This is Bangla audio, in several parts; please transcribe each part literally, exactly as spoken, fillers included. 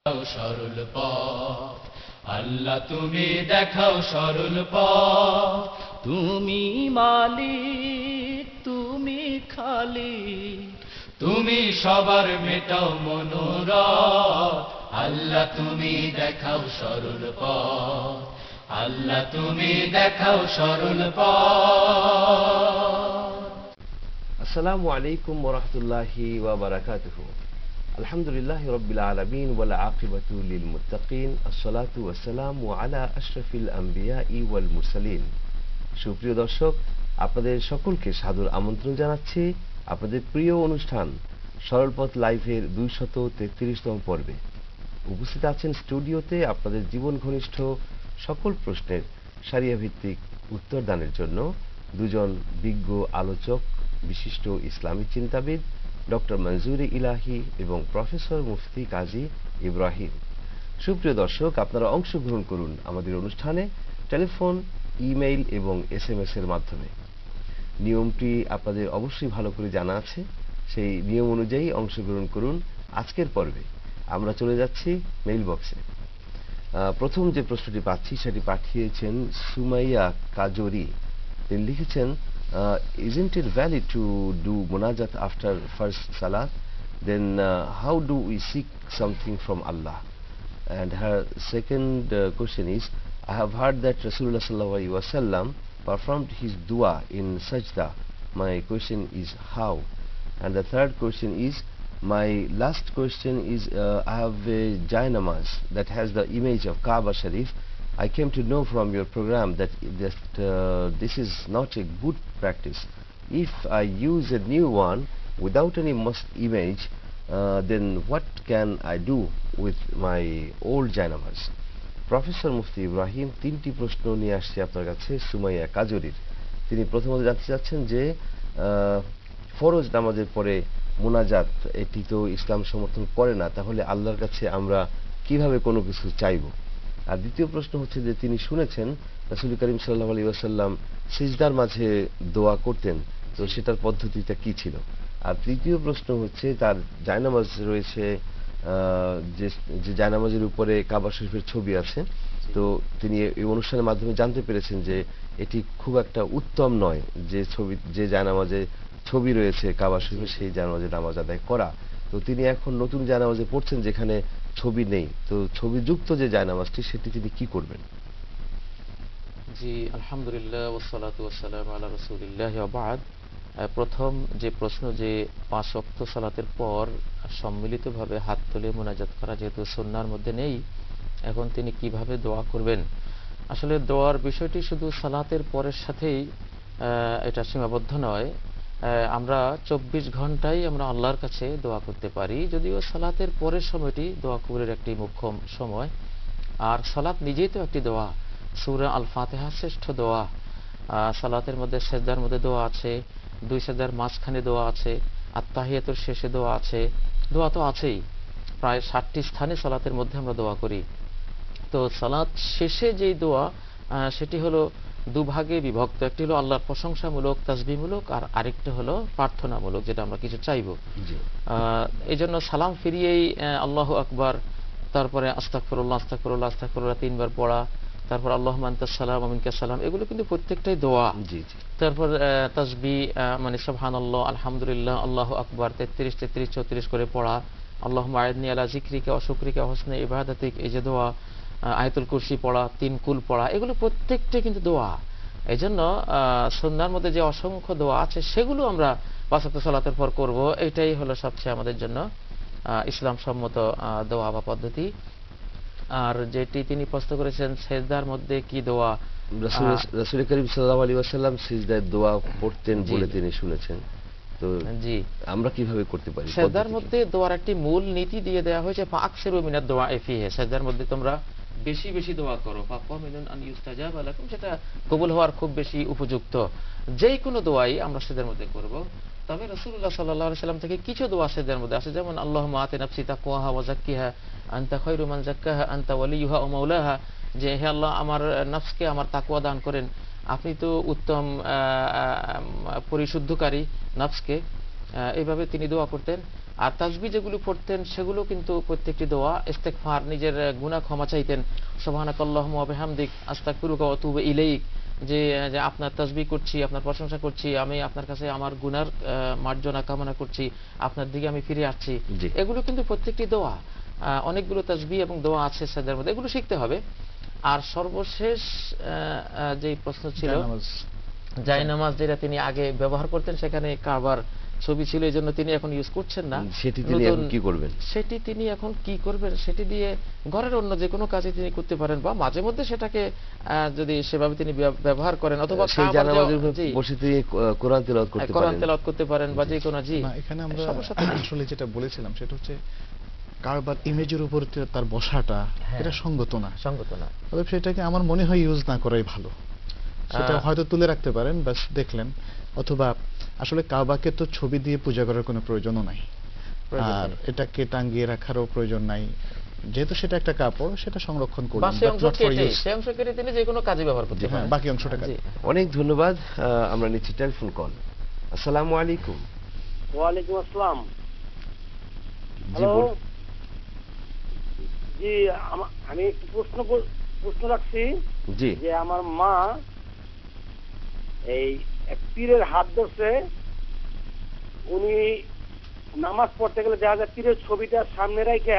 সরল পথ আল্লাহ তুমি দেখাও সরল পথ। তুমি মালিক তুমি খালিক তুমি সবার মেটাও মনোরথ। আল্লাহ তুমি দেখাও সরল পথ আল্লাহ তুমি দেখাও সরল পথ। আসসালামু আলাইকুম ওয়া রাহমাতুল্লাহি ওয়া বারাকাতুহু। আলহামদুলিল্লাহি রাব্বিল আলামিন ওয়াল আকিবাতু লিল মুত্তাকিন। আসসালাতু ওয়াসসালামু আলা আশরাফিল আম্বিয়াই ওয়াল মুরসালিন। সুপ্রিয় দর্শক, আপনাদের সকলকে সাদর আমন্ত্রণ জানাচ্ছি আপনাদের প্রিয় অনুষ্ঠান সরলপথ লাইভের দুইশত তেত্রিশতম পর্বে। উপস্থিত আছেন স্টুডিওতে আপনাদের জীবন ঘনিষ্ঠ সকল প্রশ্নের সারিয়া ভিত্তিক উত্তর দানের জন্য দুজন বিজ্ঞ আলোচক, বিশিষ্ট ইসলামী চিন্তাবিদ ডক্টর মনজুরে ইলাহি এবং প্রফেসর মুফতি কাজী ইব্রাহিম। সুপ্রিয় দর্শক, আপনারা অংশগ্রহণ করুন আমাদের অনুষ্ঠানে টেলিফোন, ইমেইল এবং এস এম এস এর মাধ্যমে। নিয়মটি আপনাদের অবশ্যই ভালো করে জানা আছে, সেই নিয়ম অনুযায়ী অংশগ্রহণ করুন। আজকের পর্বে আমরা চলে যাচ্ছি মেইল বক্সে। প্রথম যে প্রশ্নটি পাচ্ছি সেটি পাঠিয়েছেন সুমাইয়া কাজরি। তিনি লিখেছেন, Uh, isn't it valid to do munajat after first salat? Then uh, how do we seek something from Allah? And her second uh, question is, I have heard that Rasulullah sallallahu alaihi wasallam performed his dua in sajda. My question is how? And the third question is, my last question is, uh, I have a Jainamaz that has the image of Kaaba Sharif. I came to know from your program that, that uh, this is not a good practice. If I use a new one without any mosque image, uh, then what can I do with my old Jainamaz? Professor মুফতি ইব্রাহিম তিনটি প্রশ্ন নিয়ে আসছে আপনার কাছে সুমাইয়া কাজরির। তিনি প্রথমত জানতে চাচ্ছেন যে ফরজ নামাজের পরে মুনাজাত, এটি তো ইসলাম সমর্থন করে না, তাহলে আল্লাহর কাছে আমরা কিভাবে কোনো কিছু চাইব? আর দ্বিতীয় প্রশ্ন হচ্ছে যে তিনি শুনেছেন রাসূল করিম সাল্লাল্লাহু আলাইহি ওয়াসাল্লাম সিজদার মাঝে দোয়া করতেন, তো সেটার পদ্ধতিটা কি ছিল? আর তৃতীয় প্রশ্ন হচ্ছে তার জায়নামাজ রয়েছে, যে যে জায়নামাজের উপরে কাবা শরীফের ছবি আছে, তো তিনি এই অনুষ্ঠানের মাধ্যমে জানতে পেরেছেন যে এটি খুব একটা উত্তম নয় যে ছবি যে জায়নামাজে ছবি রয়েছে কাবা শরীফের সেই জায়নামাজে নামাজ আদায় করা। তো তিনি এখন নতুন জায়নামাজে পড়ছেন যেখানে ছবি নেই, তো ছবিযুক্ত যে জায়নামাজটি সেটি তিনি কি করবেন? জি, আলহামদুলিল্লাহ ওয়াসসালাতু ওয়াসসালামু আলা রাসূলিল্লাহ ওয়া বা'দ। প্রথম যে প্রশ্ন, যে পাঁচ ওয়াক্ত সালাতের পর সম্মিলিতভাবে হাত তুলে মুনাজাত করা যেহেতু সুন্নাহর মধ্যে নেই, এখন তিনি কিভাবে দোয়া করবেন? আসলে দোয়ার বিষয়টি শুধু সালাতের পরের সাথেই এটা সীমাবদ্ধ নয়। আমরা চব্বিশ ঘন্টাই আমরা আল্লাহর কাছে দোয়া করতে পারি, যদিও সালাতের পরের সময়টি দোয়া কবুলের একটি মুখ্যম সময়। আর সালাত নিজেই তো একটি দোয়া। সূরা আল ফাতিহা শ্রেষ্ঠ দোয়া। সালাতের মধ্যে সেজদার মধ্যে দোয়া আছে, দুই সেজদার মাঝখানে দোয়া আছে, আত্তাহিয়াতুর শেষে দোয়া আছে, দোয়া তো আছেই। প্রায় ষাটটি স্থানে সালাতের মধ্যে আমরা দোয়া করি। তো সালাত শেষে যেই দোয়া সেটি হলো দুভাগে বিভক্ত। একটি হলো আল্লাহর প্রশংসামূলক তাসবিহমূলক, আর আরেকটা হলো প্রার্থনামূলক, যেটা আমরা কিছু চাইবো। এই জন্য সালাম ফিরিয়েই আল্লাহু আকবার, তারপরে আস্তাগফিরুল্লাহ আস্তাগফিরুল্লাহ আস্তাগফিরুল্লাহ তিনবার পড়া, তারপর আল্লাহুম্মা আনতাস সালাম ওয়া মিনকাস সালাম, এগুলো কিন্তু প্রত্যেকটাই দোয়া। তারপর তাসবিহ মানে সুবহানাল্লাহ, আলহামদুলিল্লাহ, আল্লাহু আকবার তেত্রিশ তেত্রিশ চৌত্রিশ করে পড়া, আল্লাহুম্মা আ'ইদনি আলা যিকরিকা ওয়া শুকরিকা ওয়া হুসনি ইবাদাতিক, এই যে দোয়া, আয়াতুল কুরসি পড়া, তিন কুল পড়া, এগুলো প্রত্যেকটাই কিন্তু দোয়া। এই জন্য সুন্নাহর মধ্যে যে অসংখ্য দোয়া আছে সেগুলো আমরা পাঁচ ওয়াক্ত সালাতের পর করব, এটাই হলো সবচেয়ে আমাদের জন্য ইসলাম সম্মত দোয়া বা পদ্ধতি। আর যেটি তিনি প্রশ্ন করেছেন সিজদার মধ্যে কি দোয়া, রাসূল করিম সাল্লাল্লাহু আলাইহি ওয়াসাল্লাম সিজদায় দোয়া পড়তেন বলে তিনি শুনেছেন, তো জি আমরা কিভাবে করতে পারি? সিজদার মধ্যে দোয়ার একটি মূল নীতি দিয়ে দেওয়া হয়েছে, ফাকসিরু মিনাদ দুআ ফিহি, সিজদার মধ্যে তোমরা বেশি বেশি দোয়া করো, ফাকামিনুন আন ইউস্তাজাবা লাকুম, সেটা কবুল হওয়ার খুব বেশি উপযুক্ত। যেই কোনো দোয়াই আমরা সিজদার মধ্যে করব। তবে রাসূলুল্লাহ সাল্লাল্লাহু আলাইহি ওয়াসাল্লাম থেকে কিছু দোয়া সিজদার মধ্যে আছে, যেমন আল্লাহুম্মা আতি নাফসি তাকওয়াহা ওয়া যাক্কিহা আনতা খায়রু মান যাক্কাহা আনতা ওয়ালিয়ুহা ওয়া মাওলাহা, যে হে আল্লাহ আমার নফসকে আমার তাকওয়া দান করেন, আপনি তো উত্তম পরিশুদ্ধকারী নফসকে, এইভাবে তিনি দোয়া করতেন। আর তাসবিহ যেগুলো পড়তেন সেগুলো কিন্তু প্রত্যেকটি দোয়া, ইস্তেগফার, নিজের গুনাহ ক্ষমা চাইতেন, সুবহানাকাল্লাহুম্মা ওয়া বিহামদিক আস্তাগফিরুকা ওয়া আতুবু ইলাইক, যে যে আপনার তাসবিহ করছি, আপনার প্রশংসা করছি, আমি আপনার কাছে আমার গুনার মার্জনা কামনা করছি, আপনার দিকে আমি ফিরে আসছি। এগুলো কিন্তু প্রত্যেকটি দোয়া, অনেকগুলো তাসবিহ এবং দোয়া আছে সাজদার মধ্যে, এগুলো শিখতে হবে। আর সর্বশেষ যে প্রশ্ন ছিল জায়নামাজ, যেটা তিনি আগে ব্যবহার করতেন সেখানে কাবার ছবি ছিল, এই জন্য তিনি এখন ইউজ করছেন না। সেটি তিনি এখন কি করবেন? সেটি তিনি এখন কি করবেন সেটি দিয়ে ঘরের অন্য যে কোনো কাজে তিনি করতে পারেন, বা মাঝে মধ্যে সেটাকে যদি সেভাবে তিনি ব্যবহার করেন, অথবা বসে তিনি কোরআন তেলাওয়াত করতে পারেন, কোরআন তেলাওয়াত করতে পারেন বা যে কোনো। জি, এখানে আমরা আসলে যেটা বলেছিলাম সেটা হচ্ছে কারবার ইমেজের উপর তার বসাটা, এটা সঙ্গত না, সঙ্গত না। তবে সেটাকে আমার মনে হয় ইউজ না করাই ভালো। সেটা হয়তো তুলে রাখতে পারেন, বাস দেখলেন, অথবা আসলে কাবাকে তো ছবি দিয়ে পূজা করার কোনো প্রয়োজনও নাই, আর এটাকে টাঙ্গিয়ে রাখারও প্রয়োজন নাই, যেহেতু সেটা একটা কাপড়, সেটা সংরক্ষণ করবেন, তিনি যে কোনো কাজে ব্যবহার করতে পারেন, বাকি অংশটা কাজে। অনেক ধন্যবাদ। আমরা নিচ্ছি টেলিফোন কল। আসসালামু আলাইকুম। ওয়া আলাইকুম আসসালাম। হ্যালো, জি আমি একটু প্রশ্ন প্রশ্ন রাখছি যে আমার মা এই এক পীরের হাত ধরছে, উনি নামাজ পড়তে গেলে দেখা যায় পীরের ছবিটা সামনে রেখে,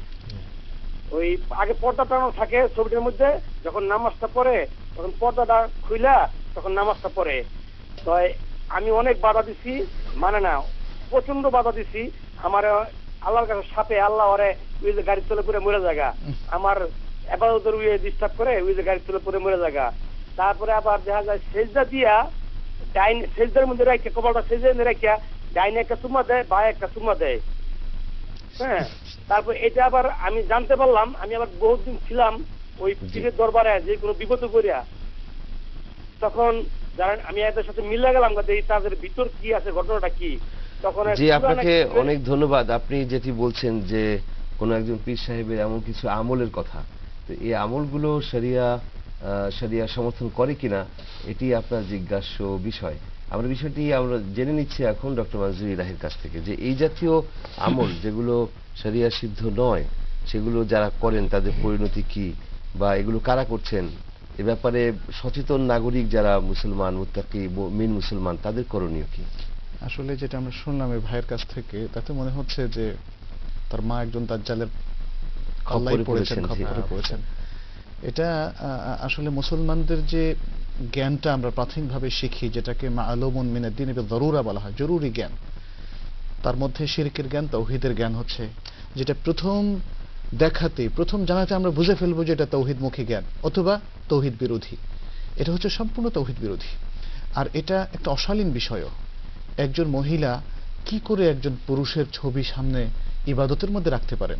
ওই আগে পর্দা টানো থাকে ছবিটার মধ্যে, যখন নামাজটা পড়ে তখন পর্দাটা খুইলা তখন নামাজটা পড়ে। তো আমি অনেক বাধা দিছি, মানে না, প্রচন্ড বাধা দিছি। আমার আল্লাহর কাছে সাপে আল্লাহ ওরে ওই যে গাড়ি চলে পরে মরে জায়গা, আমার এবাদতের উইয়ে ডিস্টার্ব করে ওই যে গাড়ি চলে পরে মরে জায়গা। তারপরে আবার দেখা যায় সেজদা দিয়া ডাইন সেজদার মধ্যে রাখে, কপালটা সেজদার মধ্যে রাখিয়া ডাইনে একটা চুমা দেয়, বায়ে একটা চুমা দেয়। হ্যাঁ, তারপর এটা আবার আমি জানতে পারলাম, আমি আবার বহুদিন ছিলাম ওই পীরের দরবারে, যে কোনো বিপদ করিয়া, তখন জানেন আমি এদের সাথে মিলে গেলাম যে তাদের ভিতর কি আছে, ঘটনাটা কি। তখন জি, আপনাকে অনেক ধন্যবাদ। আপনি যেটি বলছেন যে কোন একজন পীর সাহেবের এমন কিছু আমলের কথা, তো এই আমলগুলো শরিয়া শরিয়া সমর্থন করে কিনা এটি আপনার জিজ্ঞাস্য বিষয়। আমরা বিষয়টি আমরা জেনে নিচ্ছি এখন ডক্টর মাজরুল ইলাহির কাছ থেকে, যে এই জাতীয় আমল যেগুলো শরিয়া সিদ্ধ নয়, সেগুলো যারা করেন তাদের পরিণতি কি, বা এগুলো কারা করছেন, এ ব্যাপারে সচেতন নাগরিক যারা মুসলমান মুত্তাকি মিন মুসলমান, তাদের করণীয় কি? আসলে যেটা আমরা শুনলাম এই ভাইয়ের কাছ থেকে, তাতে মনে হচ্ছে যে তার মা একজন দাজ্জালের কল্লায় পড়েছেন, খপ্পরে পড়েছেন। এটা আসলে মুসলমানদের যে জ্ঞানটা আমরা প্রাথমিকভাবে শিখি, যেটাকে মা'লুমুন মিনাদ দ্বীন বিদ-দারুরা বলা হয়, জরুরি জ্ঞান, তার মধ্যে শিরকের জ্ঞান, তাওহীদের জ্ঞান হচ্ছে যেটা প্রথম দেখাতে, প্রথম জানাতে আমরা বুঝে ফেলবো যে এটা তাওহীদমুখী জ্ঞান অথবা তাওহীদ বিরোধী। এটা হচ্ছে সম্পূর্ণ তাওহীদ বিরোধী। আর এটা একটা অশালীন বিষয়ও। একজন মহিলা কি করে একজন পুরুষের ছবি সামনে ইবাদতের মধ্যে রাখতে পারেন?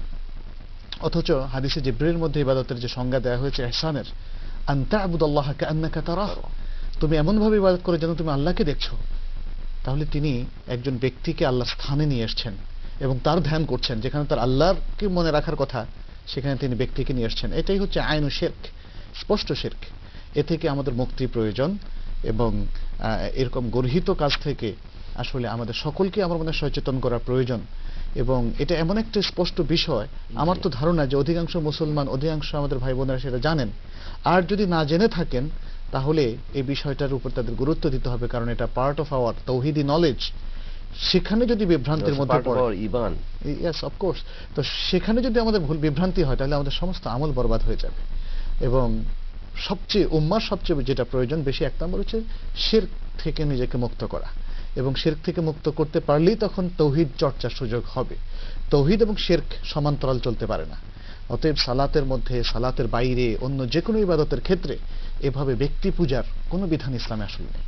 অথচ হাদিসে জিবরীলের মধ্যে ইবাদতের যে সংজ্ঞা দেওয়া হয়েছে ইহসানের, আন তা'বুদাল্লাহা কাআন্নাকা তারাহু, তুমি এমন ভাবে ইবাদত করে যেন তুমি আল্লাহকে দেখছো। তাহলে তিনি একজন ব্যক্তিকে আল্লাহর স্থানে নিয়ে এসেছেন এবং তার ধ্যান করছেন, যেখানে তার আল্লাহকে মনে রাখার কথা সেখানে তিনি ব্যক্তিকে নিয়ে এসেছেন। এটাই হচ্ছে আইনু শিরক, স্পষ্ট শিরক। এ থেকে আমাদের মুক্তি প্রয়োজন এবং এরকম গর্হিত কাজ থেকে আসলে আমাদের সকলকে আমার মনে সচেতন করা প্রয়োজন। এবং এটা এমন একটা স্পষ্ট বিষয়, আমার তো ধারণা যে অধিকাংশ মুসলমান, অধিকাংশ আমাদের ভাই বোনেরা সেটা জানেন। আর যদি না জেনে থাকেন তাহলে এই বিষয়টার উপর তাদের গুরুত্ব দিতে হবে, কারণ এটা পার্ট অফ আওয়ার তাওহীদি নলেজ। সেখানে যদি বিভ্রান্তির মধ্যে পড়ে, ঈমান, ইয়েস অফকোর্স, তো সেখানে যদি আমাদের ভুল বিভ্রান্তি হয় তাহলে আমাদের সমস্ত আমল বরবাদ হয়ে যাবে। এবং সবচেয়ে উম্মার সবচেয়ে যেটা প্রয়োজন বেশি, এক নম্বর হচ্ছে শিরক থেকে নিজেকে মুক্ত করা, এবং শিরক থেকে মুক্ত করতে পারলেই তখন তাওহীদ চর্চার সুযোগ হবে। তাওহীদ এবং শিরক সমান্তরাল চলতে পারে না। অতএব সালাতের মধ্যে, সালাতের বাইরে, অন্য যে কোনো ইবাদতের ক্ষেত্রে এভাবে ব্যক্তি পূজার কোনো বিধান ইসলামে আসলে নেই।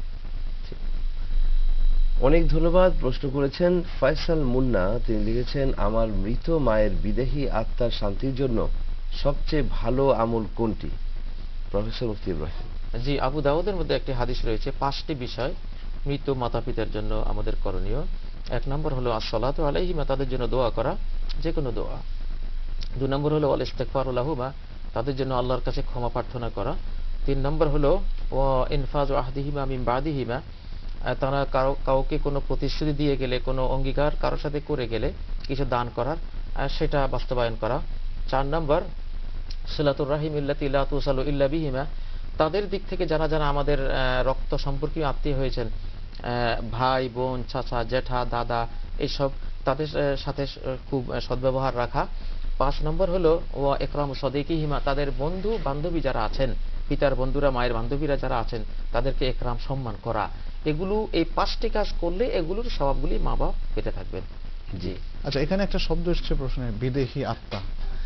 অনেক ধন্যবাদ। প্রশ্ন করেছেন ফয়সাল মুন্না, তিনি লিখেছেন, আমার মৃত মায়ের বিদেহী আত্মার শান্তির জন্য সবচেয়ে ভালো আমল কোনটি? প্রফেসর মুফতি ইব্রাহিম। জি, আবু দাউদের মধ্যে একটি হাদিস রয়েছে, পাঁচটি বিষয় মৃত মাতা পিতার জন্য আমাদের করণীয়। এক নম্বর হলো আসসালাতু আলাইহিমা, তাদের জন্য দোয়া করা, যে কোনো দোয়া। দুই নম্বর হলো ওয়াল ইস্তিগফারু লাহুমা, তাদের জন্য আল্লাহর কাছে ক্ষমা প্রার্থনা করা। তিন নম্বর হলো ওয়া ইনফাজু আহদিহিমা মিন বাদিহিমা, তারা কারো কাউকে কোনো প্রতিশ্রুতি দিয়ে গেলে, কোনো অঙ্গীকার কারোর সাথে করে গেলে কিছু দান করার, আহ, সেটা বাস্তবায়ন করা। চার নম্বর সিলাতুর রাহিম ইল্লাতি লা তুসালু ইল্লা বিহিমা, তাদের দিক থেকে যারা যারা আমাদের আহ, রক্ত সম্পর্কীয় আত্মীয় হয়েছেন, আহ, ভাই বোন চাচা জেঠা দাদা এইসব, তাদের আহ, সাথে আহ, খুব আহ, সদ্ব্যবহার রাখা। পাঁচ নম্বর হলো ওয়া ইকরামু সাদিকিহিমা, তাদের বন্ধু বান্ধবী যারা আছেন, পিতার বন্ধুরা মায়ের বান্ধবীরা যারা আছেন তাদেরকে একরাম সম্মান করা। এগুলো এই পাঁচটি কাজ করলে এগুলোর স্বভাবগুলি মা বাপ পেতে থাকবেন। জি আচ্ছা, এখানে একটা শব্দ এসেছে প্রশ্নে, বিদেহী আত্মা।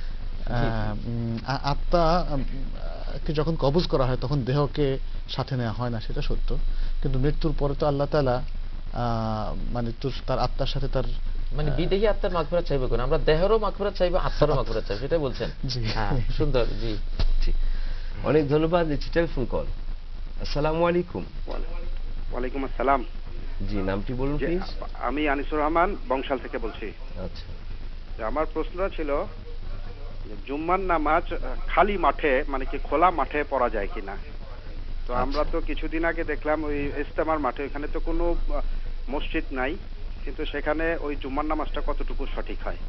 আহ, উম, আ- আত্মা উম, কে যখন কবজ করা হয় তখন দেহকে সাথে নেওয়া হয় না, সেটা সত্য, কিন্তু মৃত্যুর পরে তো আল্লাহ তাআলা আহ, মানে তো তার আত্মার সাথে তার মানে বিদেহী আত্মার মাগফিরাত চাইবো কেন? আমরা দেহেরও মাগফিরাত চাইবো, আত্মারও মাগফিরাত চাইবো, সেটা বলছেন। জি। হ্যাঁ, সুন্দর। জি জি, অনেক ধন্যবাদ। নিচ্ছি টেলিফোন কল। আসসালামু আলাইকুম। ওয়ালাইকুম আসসালাম। জি, নামটি বলুন যে, প্লিজ। আমি আনিসুর রহমান বংশাল থেকে বলছি। আচ্ছা, যে আমার প্রশ্নটা ছিল যে জুম্মার নামাজ আহ, খালি মাঠে মানে কি খোলা মাঠে পড়া যায় কিনা। তো আমরা তো কিছুদিন আগে দেখলাম ওই ইস্তেমার মাঠে, ওখানে তো কোনো আহ, মসজিদ নাই, কিন্তু সেখানে ওই জুম্মার নামাজটা কতটুকু সঠিক হয়?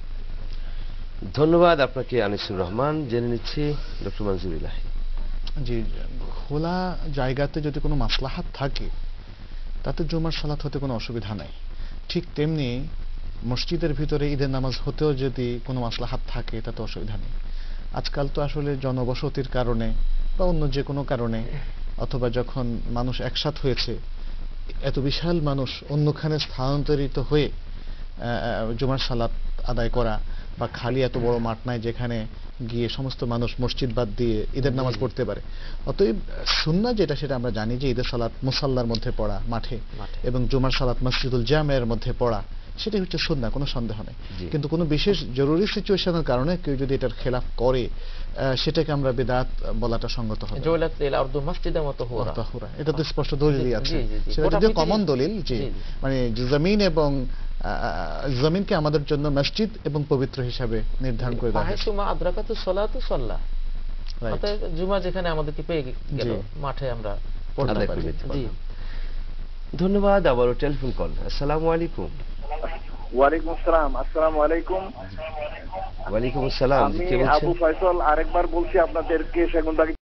ধন্যবাদ আপনাকে আনিসুর রহমান। জেনে নিচ্ছি ডক্টর মনজুর ইলাহি। যে খোলা জায়গাতে যদি কোনো মাসলাহাত থাকে তাতে জুমার সালাত হতে কোনো অসুবিধা নাই। ঠিক তেমনি মসজিদের ভিতরে ঈদের নামাজ হতেও যদি কোনো মাসলাহাত থাকে তাতে অসুবিধা নেই। আজকাল তো আসলে জনবসতির কারণে বা অন্য যে কোনো কারণে, অথবা যখন মানুষ একসাথ হয়েছে, এত বিশাল মানুষ অন্যখানে স্থানান্তরিত হয়ে আহ, জুমার সালাত আদায় করা, বা খালি এত বড় মাঠ নাই যেখানে গিয়ে সমস্ত মানুষ মসজিদ বাদ দিয়ে ঈদের নামাজ পড়তে পারে। অতএব সুন্নাহ যেটা সেটা আমরা জানি যে ঈদের সালাত মুসাল্লার মধ্যে পড়া মাঠে, মাঠে। এবং জুমার সালাত মসজিদুল জামের মধ্যে পড়া, সেটাই হচ্ছে সুন্নাহ, কোনো সন্দেহ নেই। জি। কিন্তু কোনো বিশেষ জরুরি সিচুয়েশনের কারণে কেউ যদি এটার খেলাফ করে, আহ, সেটাকে আমরা বিদআত বলাটা সঙ্গত হবে না। জওয়ালাত লিল আরদু মাসজিদাম ওয়া তাহুরা। তাহুরা, এটা তো স্পষ্ট দলিলই আছে। জি, জি, জি। সেটা গোটা যদিও পৃথিবী- কমন দলিল, যে জি, জি। মানে জমিন এবং আহ, জমিনকে আমাদের জন্য মসজিদ এবং পবিত্র হিসাবে নির্ধারণ করে দেওয়া হয়েছে। ফাহিসুমা আদরাকাতু সলাতু সাল্লা। Right. অতএব জুমা যেখানে আমাদেরকে পেয়ে গেল, জি। মাঠে আমরা পড়তে আদায় পারি। করে নিতে জি পারলাম। ধন্যবাদ। আবারও টেলিফোন কল। আসসালামু আলাইকুম। ওয়ালাইকুম আসসালাম। আসসালামু আলাইকুম। ওয়ালাইকুম আসসালাম। জি, আমি কে বলছেন? আবু ফয়সল, আরেকবার বলছি আপনাদেরকে সেগুনবাগি